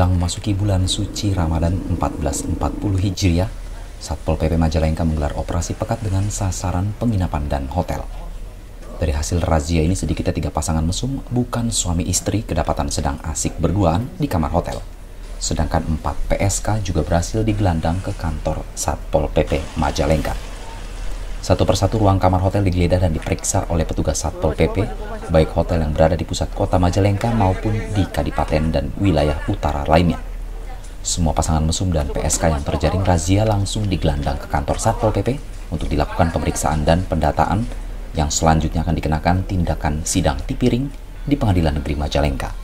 Menjelang memasuki bulan suci Ramadan 1440 Hijriah, Satpol PP Majalengka menggelar operasi pekat dengan sasaran penginapan dan hotel. Dari hasil razia ini sedikitnya 3 pasangan mesum bukan suami istri kedapatan sedang asik berduaan di kamar hotel. Sedangkan 4 PSK juga berhasil digelandang ke kantor Satpol PP Majalengka. Satu persatu ruang kamar hotel digeledah dan diperiksa oleh petugas Satpol PP, baik hotel yang berada di pusat kota Majalengka maupun di Kadipaten dan wilayah utara lainnya. Semua pasangan mesum dan PSK yang terjaring razia langsung digelandang ke kantor Satpol PP untuk dilakukan pemeriksaan dan pendataan yang selanjutnya akan dikenakan tindakan sidang tipiring di Pengadilan Negeri Majalengka.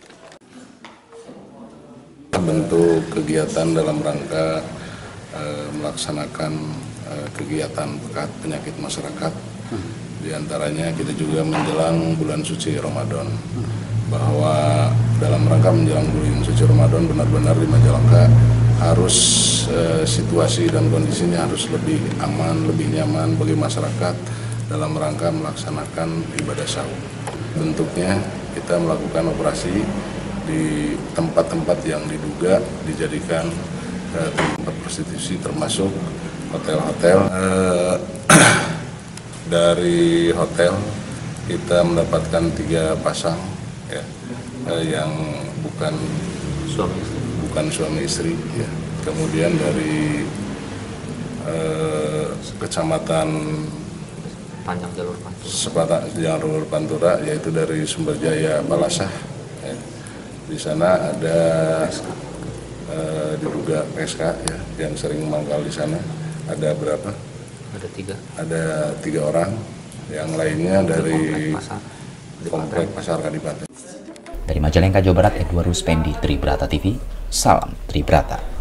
Bentuk kegiatan dalam rangka melaksanakan kegiatan pekat penyakit masyarakat. Di antaranya kita juga menjelang bulan suci Ramadan, bahwa dalam rangka menjelang bulan suci Ramadan benar-benar di Majalengka harus situasi dan kondisinya harus lebih aman, lebih nyaman bagi masyarakat dalam rangka melaksanakan ibadah sahur. Bentuknya kita melakukan operasi di tempat-tempat yang diduga dijadikan tempat prostitusi, termasuk hotel-hotel. Dari hotel kita mendapatkan 3 pasang ya, yang bukan suami istri ya. Kemudian dari kecamatan Jalur Pantura, yaitu dari Sumberjaya Balasah ya. Di sana ada diduga PSK ya, yang sering mangkal di sana. Ada berapa? Ada 3 orang. Yang lainnya dari Komplek Pasar Kadipaten. Dari Majalengka, Jawa Barat, Edward Ruspendi, Tribrata TV. Salam Tribrata.